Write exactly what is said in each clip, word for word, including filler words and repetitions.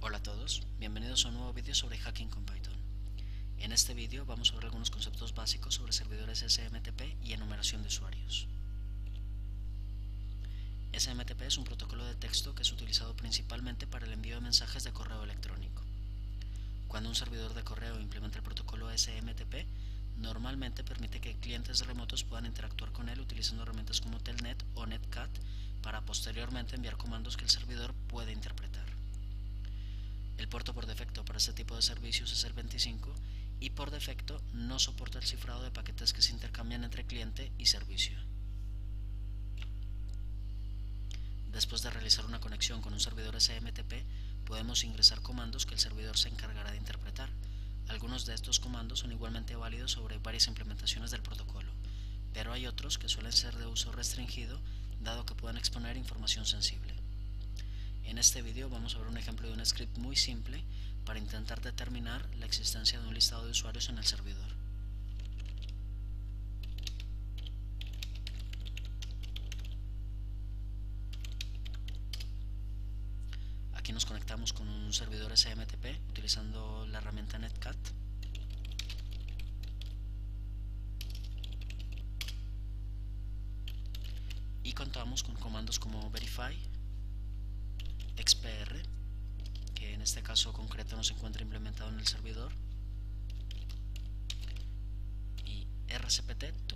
Hola a todos, bienvenidos a un nuevo vídeo sobre hacking con Python. En este vídeo vamos a ver algunos conceptos básicos sobre servidores S M T P y enumeración de usuarios. S M T P es un protocolo de texto que es utilizado principalmente para el envío de mensajes de correo electrónico. Cuando un servidor de correo implementa el protocolo S M T P, normalmente permite que clientes remotos puedan interactuar con él utilizando herramientas como Telnet o Netcat para posteriormente enviar comandos que el servidor puede interpretar. El puerto por defecto para este tipo de servicios es el veinticinco y por defecto no soporta el cifrado de paquetes que se intercambian entre cliente y servicio. Después de realizar una conexión con un servidor S M T P, podemos ingresar comandos que el servidor se encargará de interpretar. Algunos de estos comandos son igualmente válidos sobre varias implementaciones del protocolo, pero hay otros que suelen ser de uso restringido, dado que pueden exponer información sensible. En este vídeo vamos a ver un ejemplo de un script muy simple para intentar determinar la existencia de un listado de usuarios en el servidor. Aquí nos conectamos con un servidor S M T P utilizando la herramienta Netcat. Y contamos con comandos como verify, xpr, que en este caso concreto no se encuentra implementado en el servidor, y rsptto.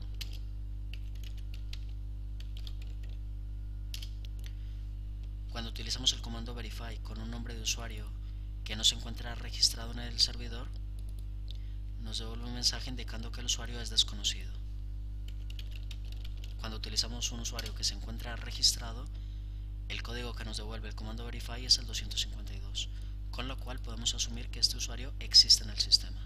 Cuando utilizamos el comando verify con un nombre de usuario que no se encuentra registrado en el servidor, nos devuelve un mensaje indicando que el usuario es desconocido. Cuando utilizamos un usuario que se encuentra registrado, el código que nos devuelve el comando verify es el doscientos cincuenta y dos, con lo cual podemos asumir que este usuario existe en el sistema.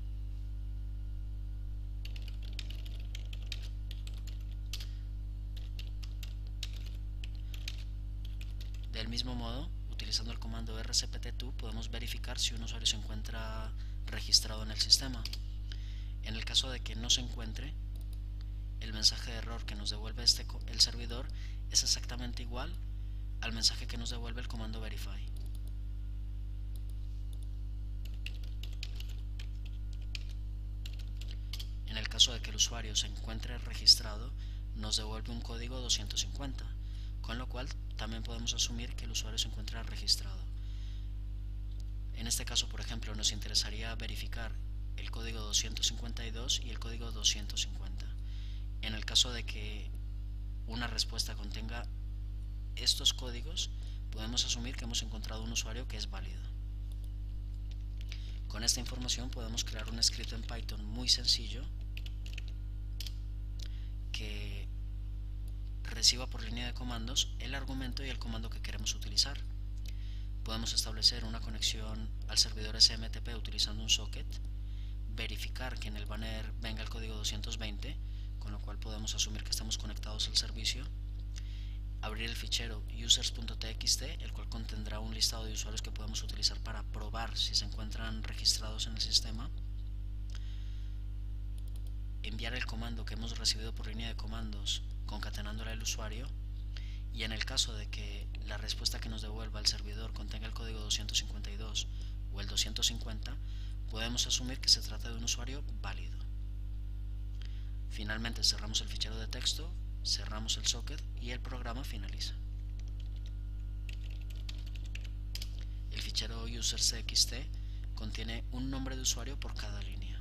Del mismo modo, utilizando el comando rsptto podemos verificar si un usuario se encuentra registrado en el sistema. En el caso de que no se encuentre, el mensaje de error que nos devuelve este, el servidor es exactamente igual al mensaje que nos devuelve el comando verify. En el caso de que el usuario se encuentre registrado, nos devuelve un código doscientos cincuenta, con lo cual también podemos asumir que el usuario se encuentra registrado. En este caso, por ejemplo, nos interesaría verificar el código doscientos cincuenta y dos y el código doscientos cincuenta. En el caso de que una respuesta contenga estos códigos, podemos asumir que hemos encontrado un usuario que es válido. Con esta información podemos crear un script en Python muy sencillo que reciba por línea de comandos el argumento y el comando que queremos utilizar. Podemos establecer una conexión al servidor S M T P utilizando un socket, verificar que en el banner venga el código doscientos veinte, con lo cual podemos asumir que estamos conectados al servicio, abrir el fichero users.txt, el cual contendrá un listado de usuarios que podemos utilizar para probar si se encuentran registrados en el sistema, enviar el comando que hemos recibido por línea de comandos concatenándole al usuario, y en el caso de que la respuesta que nos devuelva el servidor contenga el código doscientos cincuenta y dos o el doscientos cincuenta, podemos asumir que se trata de un usuario válido. Finalmente cerramos el fichero de texto, cerramos el socket y el programa finaliza. El fichero users.txt contiene un nombre de usuario por cada línea.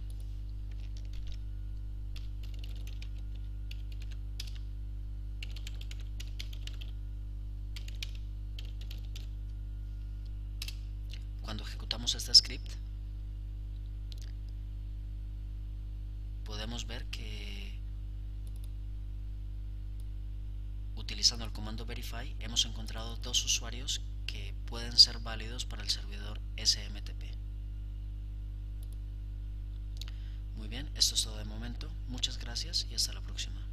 Cuando ejecutamos este script, podemos ver que utilizando el comando verify hemos encontrado dos usuarios que pueden ser válidos para el servidor S M T P. Muy bien, esto es todo de momento. Muchas gracias y hasta la próxima.